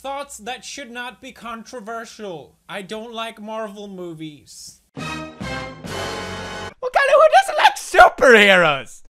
Thoughts that should not be controversial. I don't like Marvel movies. What kind of who doesn't like superheroes?